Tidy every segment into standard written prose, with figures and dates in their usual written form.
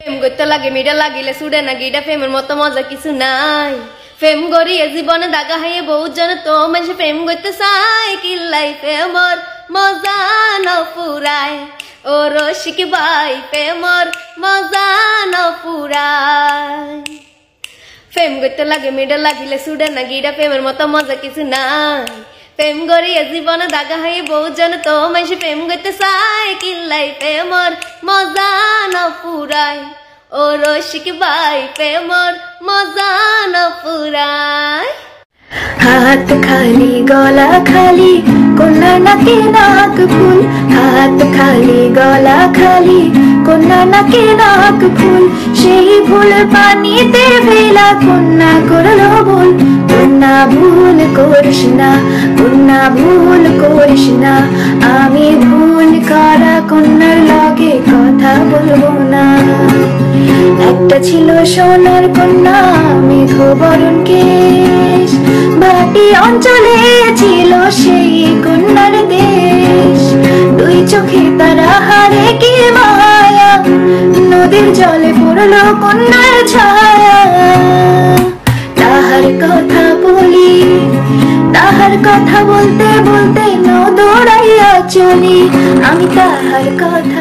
প্রেম করতে লাগে মিডা লাগিলে সুডে না গিটা প্রেমের মতো মজা কিছু নাই প্রেম করিয়ে জীবনে দাগা হাইয়ে বহুত জন তো মানুষ প্রেম করতে চায় কিল্লাই প্রেমর মজা ন পুরায় ও রসিক ভাই প্রেমর মজা ন পুরায় প্রেম করতে লাগে মিডা লাগিলে সুডে না গিটা প্রেমের মতো মজা কিছু নাই প্রেম করিয়ে জীবনে দাগা হাইয়ে বহুত জন তো মানুষ প্রেম করতে চায় কিল্লাই প্রেমর মজা ন পুরায় ও রসিক ভাই প্রেমর মজা ন পুরায় हाथ खाली गला खाली कोना नाके नाक फूल हाथ खाली गला खाली कोना नाके नाक फूल সেই ভুল পানিতে ভেলা কোনা করলো ভুল কোনা ভুল করিস না কোনা ভুল করিস না আমি ভুল করা কোনার লগে কথা বলবো না একটা ছিল সোনার কন্যা মেঘ বরণ কেশ ভাটি অঞ্চলে ছিল সেই কন্যার দেশ দুই চোখে তারা হারে কি মায়া নদীর জলে পড়লো কন্যার ছায়া তাহার কথা বলি তাহার কথা বলতে বলতে নদৌড়াইয়া চলি আমি তাহার কথা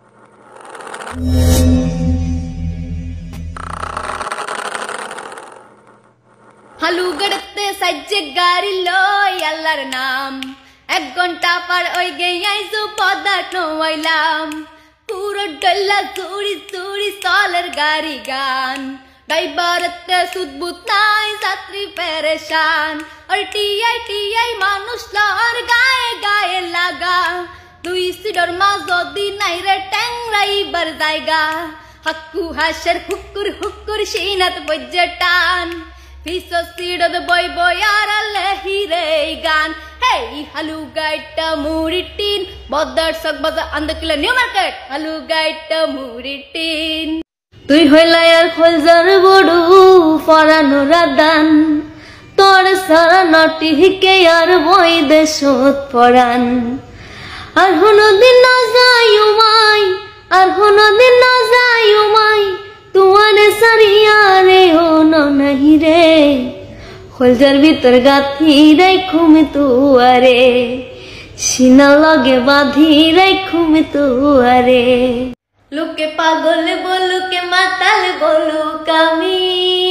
হালু গড়তে সাজ্জে গাড়ি লই আল্লাহর নাম এক ঘন্টা পার ওই গেইয়াইছো পদা নইলাম পুরো ডল্লা চুরি চুরি চলের গাড়ি গান ড্রাইভারতে সুদবুত নাই যাত্রী পেরেশান আর টিআই মানুষ লহর গায়ে গায়ে লাগা দুই সিডর মা যদি নাই রে ট্যাংরাইবার জায়গা হাক্কু হাসের হুক্কুর হুক্কুর সিনাত বজ্জটান পিছো সিডদ বই বই আর লেহিরে গান হেই হালু গাইটা মুড়িটিন বদার সক বাজা আন্দকিলা নিউ মার্কেট হালু গাইটা মুড়িটিন তুই হইলাই আর খলজার বড়ু ফরানো রাদান তোর সারা নটি হিকে আর বই দেশত পরান আর হনদিন না যাই উমাই আর হনদিন না যাই উমাই তুয়ারে সারিয়া রে হন নাহি রে খলজার ভিতর গাথি রাইখুমি তুয়ারে সিনা লগে বাঁধি রাইখুমি তুয়ারে লোকে পাগল বলুকে মাতাল বলুক আমি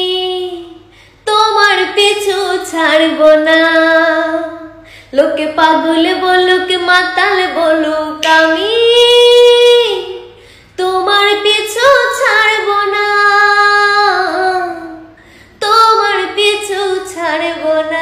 তোমার পিছু ছাড়বো না লোকে পাগল বলুক মাতাল বলুক আমি তোমার পিছু ছাড়বো না তোমার পিছু ছাড়বো না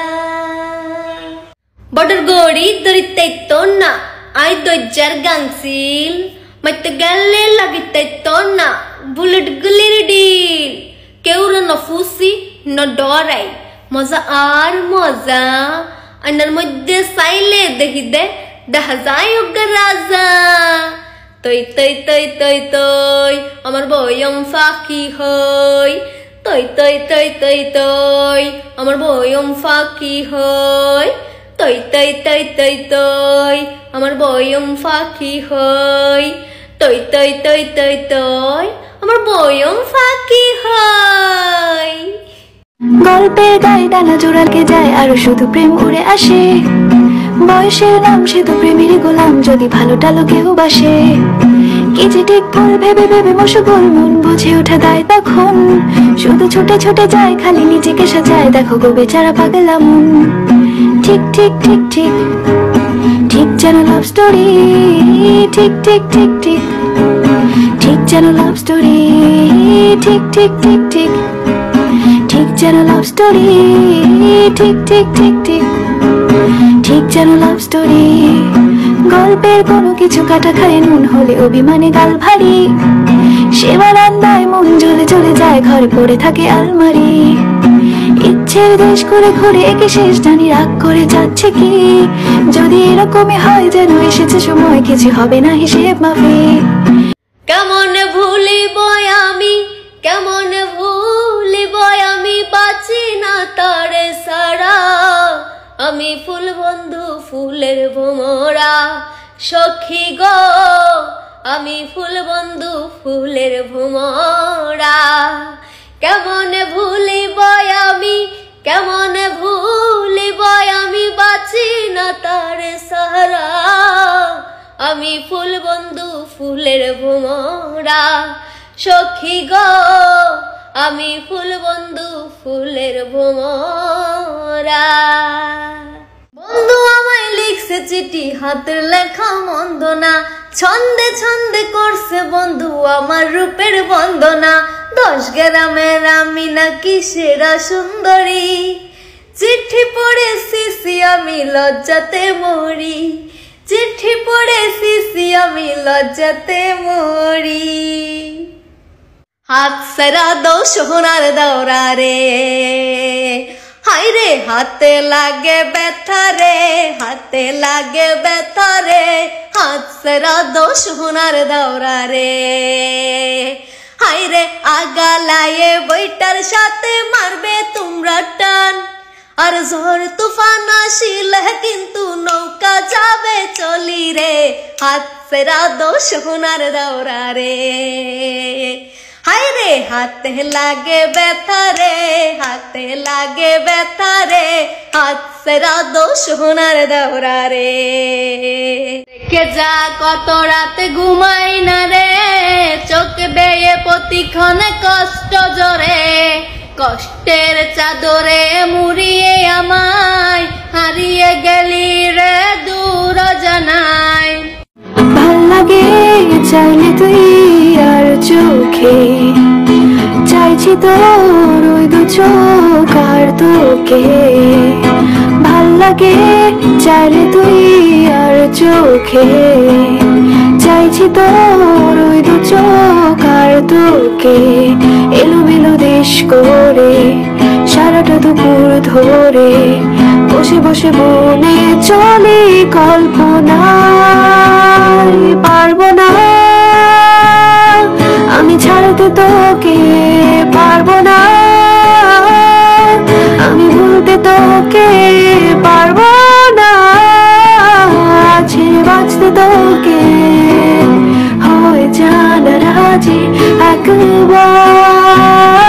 বড়র গড়ি তরিতে তো না আই দজ্জার গাংসিল মাইতে গেলে লাগিতে তো না বুলেট গুলির ডিল কেউ নফুসি ন ডরাই মজা আর মজা আনার মধ্যে সাইলে দেখি দে দেখা যায় রাজা তৈ তৈ তৈ তৈ তৈ আমার বয়ম ফাঁকি হই তৈ তৈ তৈ তৈ তৈ আমার বয়ম ফাঁকি হই তৈ তৈ তৈ তৈ তৈ আমার বয়ম ফাঁকি হই তৈ তৈ তৈ তৈ তৈ আমার বয়ম ফাঁকি হই গল্পের গায়ে ডানা জোড়ালকে যায় আর শুধু প্রেম উড়ে আসে বয়সের নাম সে তো প্রেমেরই গোলাম যদি ভালো টালো কেউ বাসে কি যে ঠিক ভুল ভেবে ভেবে মশগুল মন বুঝে ওঠা দায় তখন শুধু ছুটে ছুটে যায় খালি নিজেকে সাজায় দেখো গো বেচারা পাগলা মন ঠিক ঠিক ঠিক ঠিক ঠিক যেন লাভ স্টোরি ঠিক ঠিক ঠিক ঠিক ঠিক যেন লাভ স্টোরি ঠিক ঠিক ঠিক ঠিক ঠিক যেন লাভ স্টোরি ঠিক ঠিক ঠিক ঠিক ঠিক যেন লাভ স্টোরি গল্পের কোনো কিছু কাটা খায় নুন হলে অভিমানে গাল ভারী সে বারান্দায় মন জ্বলে চলে যায় ঘরে পড়ে থাকে আলমারি ইচ্ছের দেশ করে ঘুরে একে শেষ জানি রাগ করে যাচ্ছে কি যদি এরকমই হয় যেন এসেছে সময় কিছু হবে না হিসেব মাফি কেমন ভুলিব আমি কেমন ভুলিব আমি বাঁচি না তারে সারা আমি ফুল বন্ধু ফুলের ভোমরা সখী গো আমি ফুল বন্ধু ফুলের ভুমরা। কেমন ভুলিব আমি, কেমন ভুলিব আমি, বাঁচি না তার সাহারা। আমি ফুল বন্ধু ফুলের ভুমরা, সখী গো আমি ফুল বন্ধু ফুলের ভুমরা। বন্ধু আমায় লিখছে চিঠি, হাতের লেখা মন্দ না, ছন্দে ছন্দে করছে বন্ধু আমার রূপের বন্দনা। 10 গ্রামের আমি নাকি সেরা সুন্দরী, চিঠি পড়েছি আমি লজ্জাতে মরি, চিঠি পড়েছি আমি লজ্জাতে মরি। হাত সেরা দো সোনার দৌড়া রে, হাই রে হাতে লাগে ব্যথা রে, হাতে লাগে ব্যথা রে। হাত সেরা দো সোনার দৌড়া রে, হাই রে আগালায়ে বইটার সাথে মারবে তোমরা টান। আর ঝড় তুফান আসিলে কিন্তু নৌকা যাবে চলি রে। হাত সেরা দো সোনার দৌড়া রে, হাই রে হাতে লাগে ব্যথা রে, হাতে লাগে ব্যথা রে। হাত সেরা দো সোনার দৌড়া রে। দেখে যা কত রাতে ঘুমাই না রে, চোখ বেয়ে প্রতিক্ষণে কষ্ট জোরে। কষ্টের চাদরে মুড়িয়ে আমায় হারিয়ে গেলি রে দূর জানাই। ভাল লাগে চাইলে তুই আর চোখে, চাইছি তোর ওই দু চোখ আর তোকে। ভাল লাগে চাইলে তুই আর চোখে, চাইছি তোর ওই দু চোখ আর তোকে। এলোমেলো দেশ করে সারাটা দুপুর ধরে বসে বসে মনে চলে কল্পনায়। পারবো না আমি ছাড়তে তোকে, পারবো না আমি ভুলতে তোকে, পারবো না ছেড়ে বাঁচতে তোকে। হয়ে জানা রাজি একবার।